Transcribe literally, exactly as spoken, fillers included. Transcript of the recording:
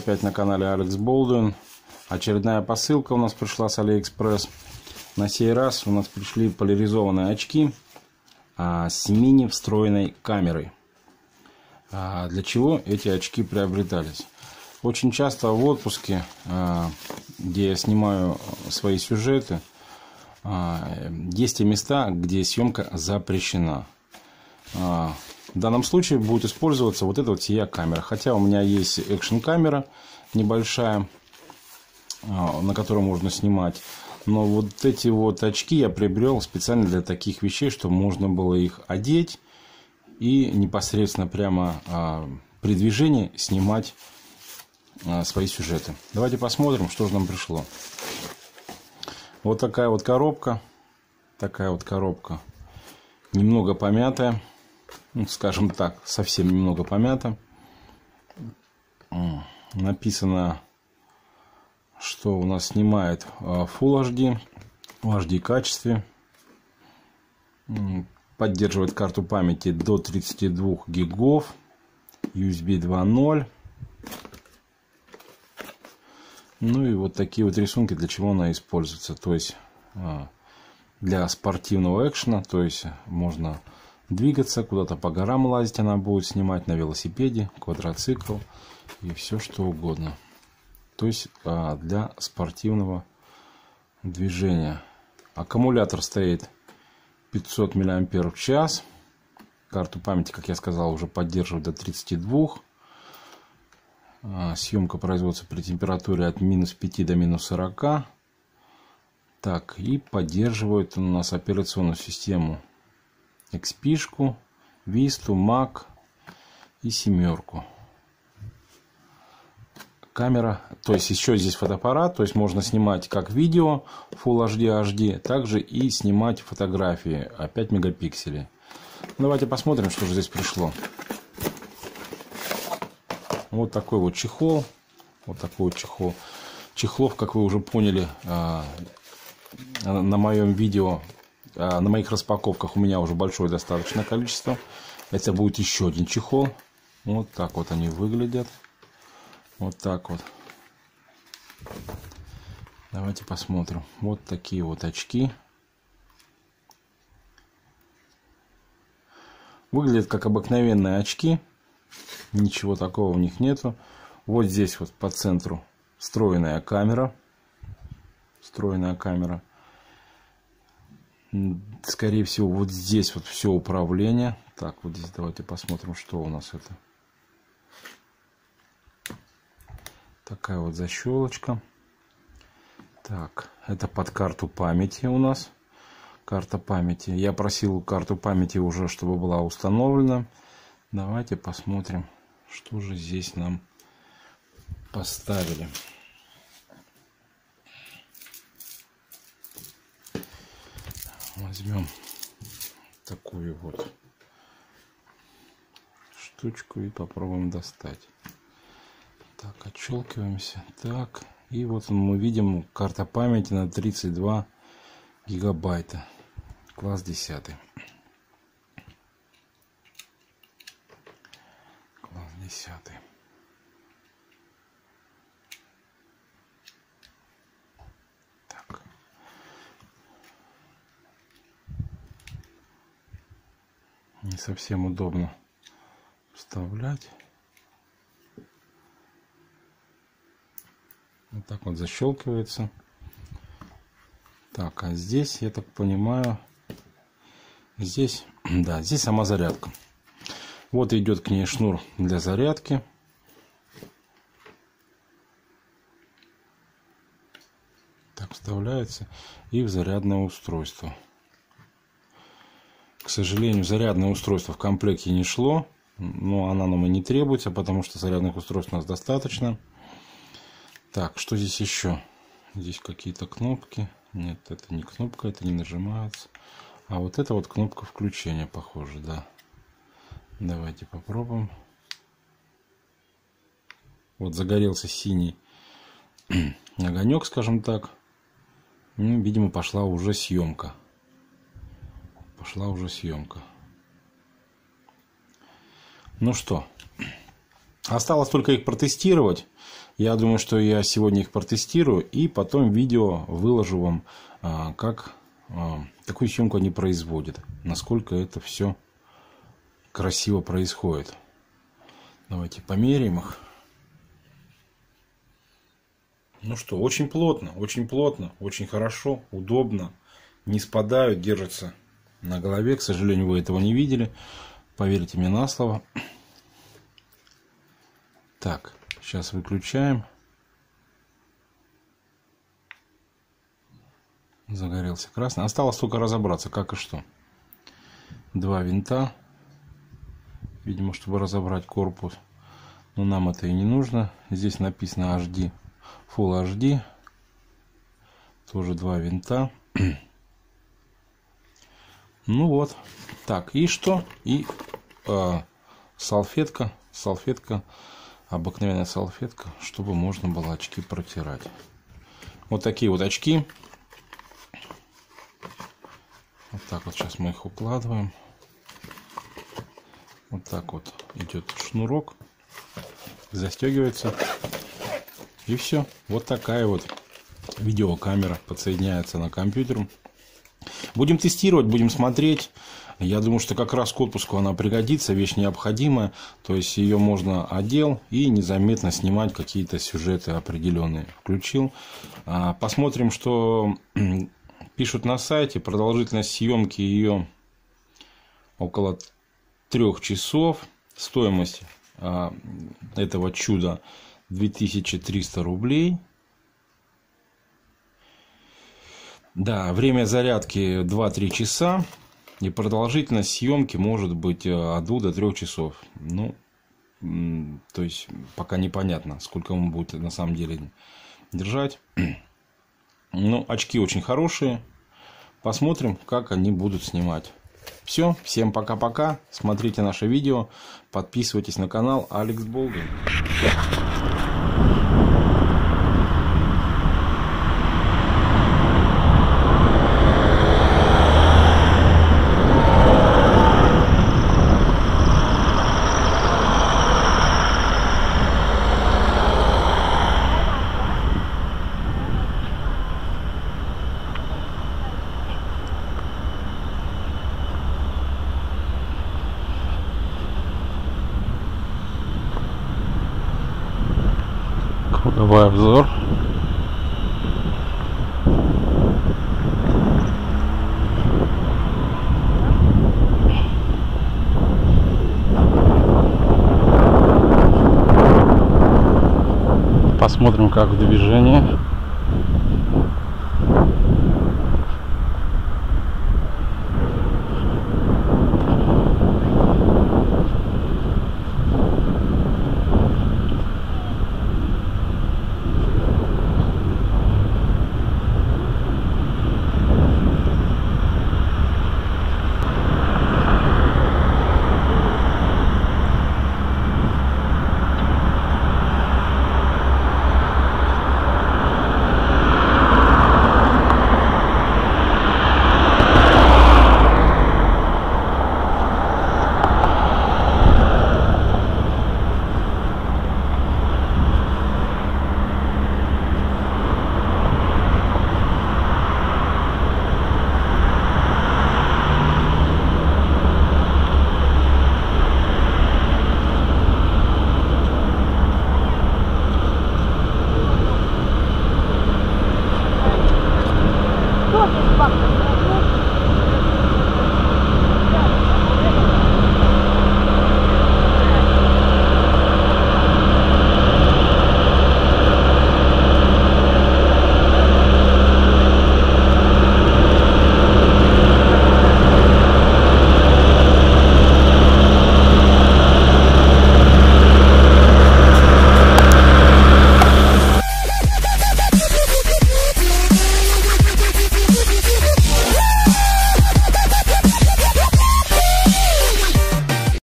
опять на канале Алекс Болдуин. Очередная посылка у нас пришла с Алиэкспресс. На сей раз у нас пришли поляризованные очки а, с мини встроенной камерой. А, для чего эти очки приобретались? Очень часто в отпуске, а, где я снимаю свои сюжеты, а, есть и места, где съемка запрещена. А, в данном случае будет использоваться вот эта вот сия камера. Хотя у меня есть экшн камера небольшая, на которой можно снимать. Но вот эти вот очки я приобрел специально для таких вещей, чтобы можно было их одеть и непосредственно прямо а, при движении снимать а, свои сюжеты. Давайте посмотрим, что же нам пришло. Вот такая вот коробка. Такая вот коробка. Немного помятая. Ну, скажем так, совсем немного помята. Написано, что у нас снимает Full эйч ди, в эйч ди качестве. Поддерживает карту памяти до тридцати двух гигов. ю эс би два ноль. Ну и вот такие вот рисунки, для чего она используется. То есть для спортивного экшена, то есть можно двигаться, куда-то по горам лазить она будет снимать, на велосипеде, квадроцикл и все что угодно. То есть для спортивного движения. Аккумулятор стоит пятьсот миллиампер час. Карту памяти, как я сказал, уже поддерживает до тридцати двух. Съемка производится при температуре от минус пяти до минус сорока. Так, и поддерживает он у нас операционную систему икс пи-шку, Висту, Мак и семерку. Камера, то есть еще здесь фотоаппарат, то есть можно снимать как видео Full эйч ди, эйч ди, также и снимать фотографии пять мегапикселей. Давайте посмотрим, что же здесь пришло. Вот такой вот чехол. Вот такой вот чехол. Чехлов, как вы уже поняли, на моем видео, на моих распаковках у меня уже большое достаточное количество. Это будет еще один чехол. Вот так вот они выглядят. Вот так вот. Давайте посмотрим. Вот такие вот очки. Выглядят как обыкновенные очки. Ничего такого в них нету. Вот здесь вот по центру встроенная камера. Встроенная камера. Скорее всего, вот здесь вот все управление. Так, вот здесь давайте посмотрим, что у нас это. Такая вот защелочка. Так, это под карту памяти у нас. Карта памяти. Я просил карту памяти уже, чтобы была установлена. Давайте посмотрим, что же здесь нам поставили. Возьмем такую вот штучку и попробуем достать. Так, отщелкиваемся. Так, и вот мы видим карта памяти на тридцать два гигабайта. Класс десятый. Класс десятый. Так. Не совсем удобно вставлять. Вот так вот защелкивается. Так, а здесь, я так понимаю, здесь, да, здесь сама зарядка. Вот идет к ней шнур для зарядки. Так, вставляется и в зарядное устройство. К сожалению, зарядное устройство в комплекте не шло, но оно нам и не требуется, потому что зарядных устройств у нас достаточно. Так, что здесь еще? Здесь какие-то кнопки. Нет, это не кнопка, это не нажимается. А вот это вот кнопка включения, похоже, да. Давайте попробуем. Вот загорелся синий огонек, скажем так. Ну, видимо, пошла уже съемка. Пошла уже съемка. Ну что, Осталось только их протестировать. Я думаю, что я сегодня их протестирую и потом видео выложу вам, как такую съемку они производят. Насколько это все красиво происходит. Давайте померяем их. Ну что, очень плотно, очень плотно, очень хорошо, удобно. Не спадают, держатся на голове. К сожалению, вы этого не видели. Поверьте мне на слово. Так, сейчас выключаем. Загорелся красный. Осталось только разобраться, как и что. Два винта. Видимо, чтобы разобрать корпус. Но нам это и не нужно. Здесь написано эйч ди. Full эйч ди. Тоже два винта. Ну вот. Так, и что? И э, салфетка. Салфетка. Обыкновенная салфетка, чтобы можно было очки протирать. Вот такие вот очки. Вот так вот сейчас мы их укладываем. Вот так вот идет шнурок. Застегивается. И все. Вот такая вот видеокамера подсоединяется на компьютер. Будем тестировать, будем смотреть. Я думаю, что как раз к отпуску она пригодится, вещь необходимая. То есть ее можно одел и незаметно снимать какие-то сюжеты определенные. Включил. Посмотрим, что пишут на сайте. Продолжительность съемки ее около трех часов. Стоимость этого чуда две тысячи триста рублей. Да, время зарядки два-три часа. И продолжительность съемки может быть от двух до трёх часов. Ну, то есть, пока непонятно, сколько он будет на самом деле держать. Ну, очки очень хорошие. Посмотрим, как они будут снимать. Все, всем пока-пока. Смотрите наше видео. Подписывайтесь на канал Алекс Болдуин. Круговой обзор. Посмотрим, как в движении. Fuck.